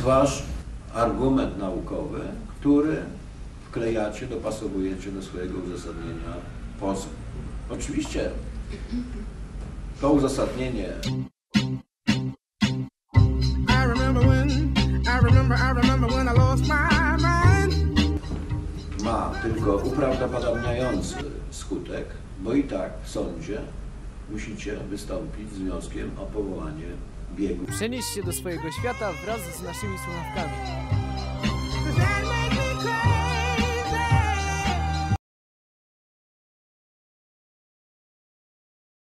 wasz argument naukowy, który wklejacie, dopasowujecie do swojego uzasadnienia poza. Oczywiście to uzasadnienie ma tylko uprawdopodobniający skutek, bo i tak w sądzie musicie wystąpić z wnioskiem o powołanie biegu. Przenieś się do swojego świata wraz z naszymi słuchawkami.